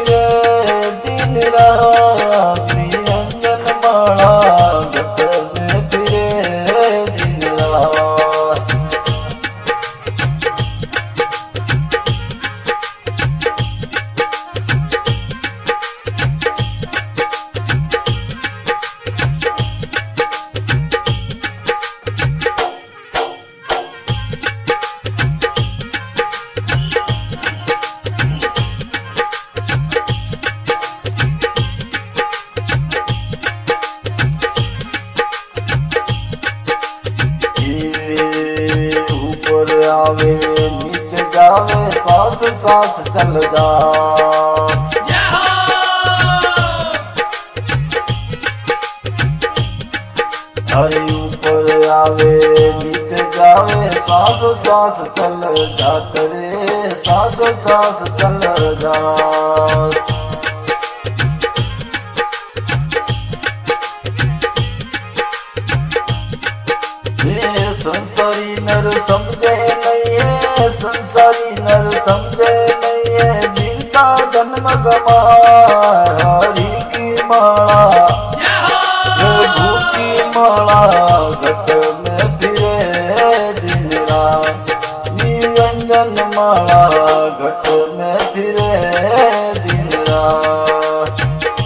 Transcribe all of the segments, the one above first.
फिरे दिन रात, निरंजन माला घट में फिरे दिन रात। आवे नीचे जावे सांस सांस चल जा। हरे ऊपर आवे नीचे जावे सांस सांस चल जात रे, सांस सांस चल जा। संसारी नर समझे नहीं है, संसारी नर समझे नहीं है, जिनका जन्म गमा हरि की माला, प्रभु की माला घट में फिरे दिन रात, निरंजन माला घट में फिरे दिन रात।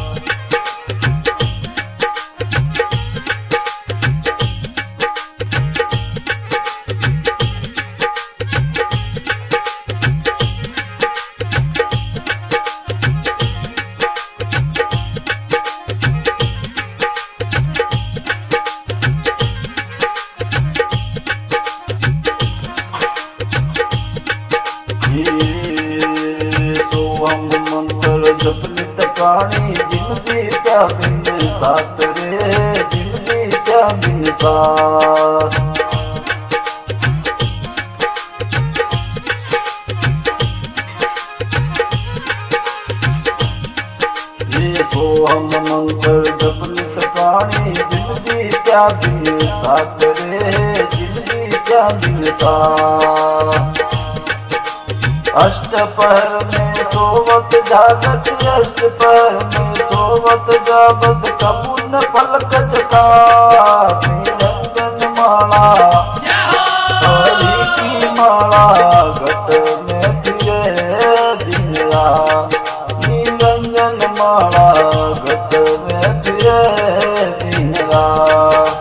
सोहम मंत्र जपनित प्राणी, जिन जीत्या बिन सात रे, जिन जीत्या बिन सात। ये सोहम मंत्र जपनित प्राणी, जिन जीत्या बिन सात रे, जिन जीत्या बिन सात। अष्टपहर में सोवत जागत, अष्टपहर में सोवत जागत, कपुन फलक जका निरंजन माला हरि की माला घट में फिरे दिन रात, निरंजन माला घट में फिरे दिन रात।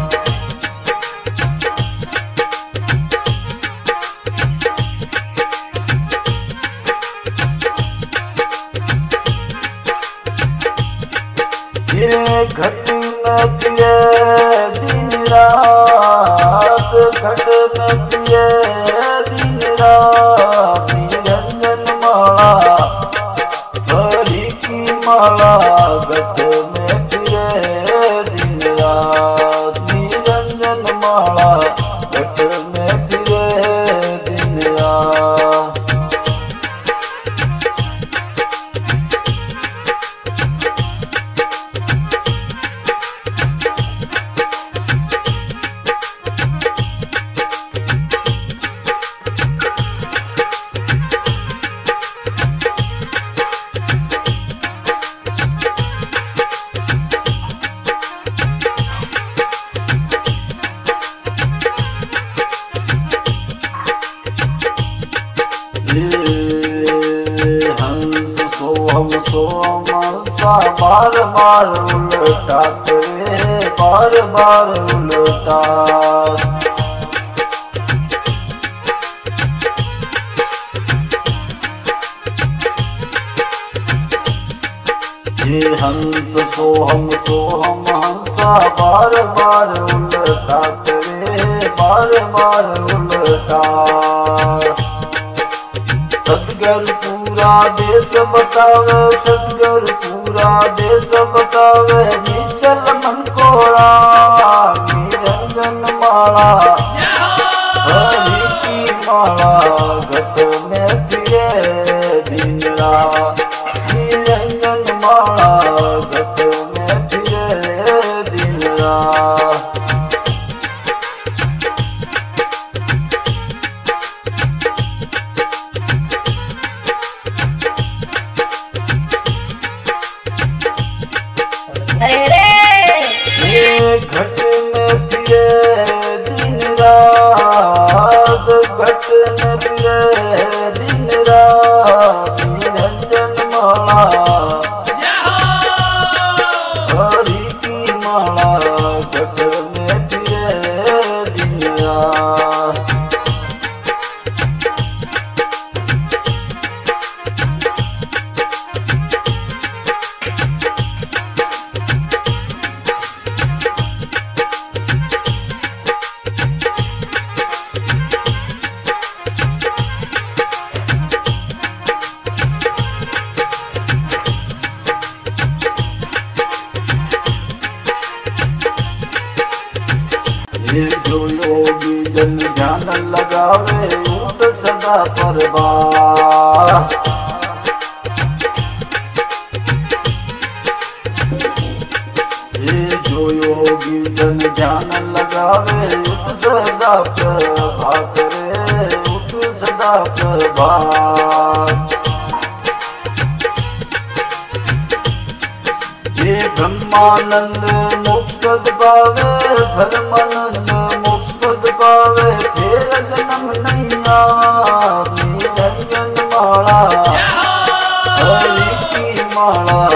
ये घट में पिए दिन रात, घट में पिए दिन रात, निरंजन माला हरि की माला घट में फिरे दिन रात, निरंजन माला घट में फिरे दिन रात। हंस सोहम सोहम हंसा बार बार उल्टा करे, बार बार उल्टा। ये हंस सोहम सोहम हंसा बार बार उल्टा करे, बार बार उल्टा। सतगुरु पूरा देश बतावे, सतगुरु पूरा देश बतावे, निचल मन को निरंजन माला हरि की माला घट में फिरे दिन रात, निरंजन माला घट में फिरे दिन रात। हरि की माला जग में फिरे दुनिया। ये जो योगी जन ध्यान लगावे उठ सदा परवाह। ये जो योगी जन ध्यान लगावे उठ सदा प्रभात रे उठ सदा प्रभात। ये ब्रह्मानंद मोक्ष पद पावे परमानंद मोक्ष पद पावे फिर जन्म नहीं निरंजन माला हरि की माला